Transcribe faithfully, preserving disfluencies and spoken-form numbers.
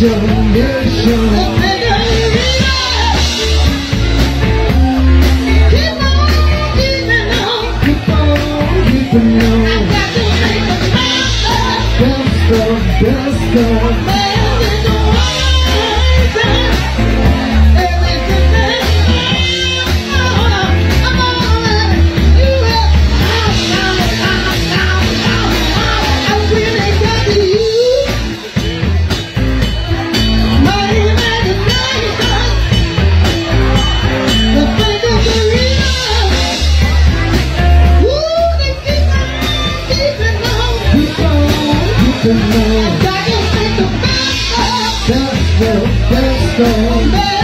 mission, mission. Keep on keeping on, keep on keeping on. I got to make the best of, best of, best of. I got to make the best of, best of, best of.